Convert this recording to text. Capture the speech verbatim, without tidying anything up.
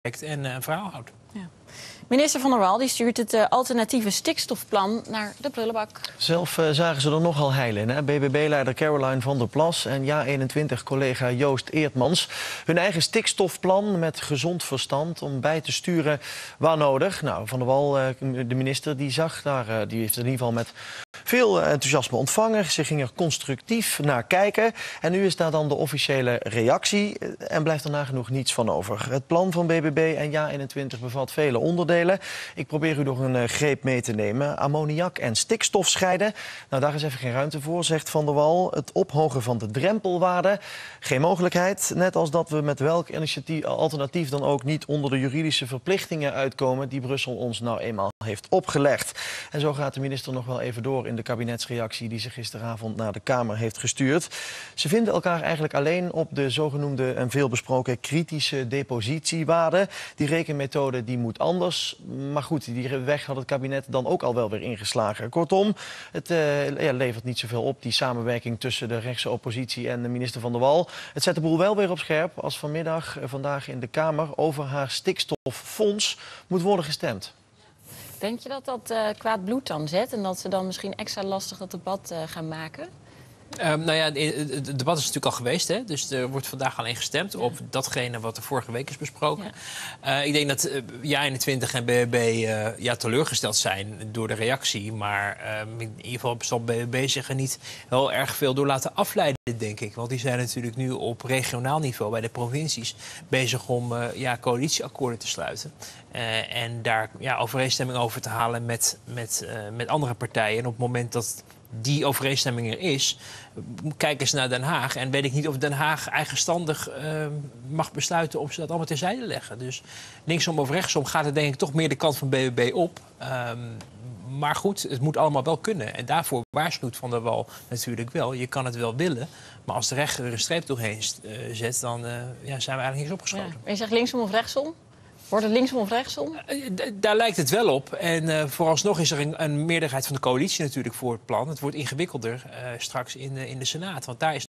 en uh, een verhaal houdt. Ja. Minister Van der Wal die stuurt het uh, alternatieve stikstofplan naar de prullenbak. Zelf uh, zagen ze er nogal heil in. Hè? B B B-leider Caroline van der Plas en Ja eenentwintig-collega Joost Eertmans. Hun eigen stikstofplan met gezond verstand om bij te sturen waar nodig. Nou, Van der Wal, uh, de minister, die zag daar, uh, die heeft in ieder geval met veel enthousiasme ontvangen. Ze ging er constructief naar kijken. En nu is daar dan de officiële reactie en blijft er nagenoeg niets van over. Het plan van B B B en Ja eenentwintig bevat vele onderdelen. Ik probeer u nog een uh, greep mee te nemen. Ammoniak en stikstof scheiden. Nou, daar is even geen ruimte voor, zegt Van der Wal. Het ophogen van de drempelwaarde. Geen mogelijkheid. Net als dat we met welk initiatief, alternatief dan ook niet onder de juridische verplichtingen uitkomen die Brussel ons nou eenmaal heeft opgelegd. En zo gaat de minister nog wel even door in de kabinetsreactie die ze gisteravond naar de Kamer heeft gestuurd. Ze vinden elkaar eigenlijk alleen op de zogenoemde en veelbesproken kritische depositiewaarde. Die rekenmethode die moet anders. Maar goed, die weg had het kabinet dan ook al wel weer ingeslagen. Kortom, het uh, ja, levert niet zoveel op, die samenwerking tussen de rechtse oppositie en de minister Van der Wal. Het zet de boel wel weer op scherp als vanmiddag, uh, vandaag in de Kamer, over haar stikstoffonds moet worden gestemd. Denk je dat dat uh, kwaad bloed dan zet en dat ze dan misschien extra lastig dat debat uh, gaan maken? Um, nou ja, het debat is natuurlijk al geweest, hè? Dus er wordt vandaag alleen gestemd op datgene wat er vorige week is besproken. Ja. Uh, ik denk dat uh, Ja eenentwintig en B B B uh, ja, teleurgesteld zijn door de reactie. Maar uh, in ieder geval zal B B B zich er niet heel erg veel door laten afleiden, denk ik. Want die zijn natuurlijk nu op regionaal niveau bij de provincies bezig om uh, ja, coalitieakkoorden te sluiten. Uh, en daar ja, overeenstemming over te halen met, met, uh, met andere partijen. En op het moment dat die overeenstemming er is, kijk eens naar Den Haag. En weet ik niet of Den Haag eigenstandig uh, mag besluiten of ze dat allemaal terzijde leggen. Dus linksom of rechtsom gaat het denk ik toch meer de kant van B B B op. Um, maar goed, het moet allemaal wel kunnen. En daarvoor waarschuwt Van der Wal natuurlijk wel. Je kan het wel willen, maar als de rechter er een streep doorheen uh, zet, dan uh, ja, zijn we eigenlijk niks opgeschoten. Ja. En je zegt linksom of rechtsom? Wordt het linksom of rechtsom? Uh, daar lijkt het wel op. En uh, vooralsnog is er een, een meerderheid van de coalitie natuurlijk voor het plan. Het wordt ingewikkelder uh, straks in, uh, in de Senaat. Want daar is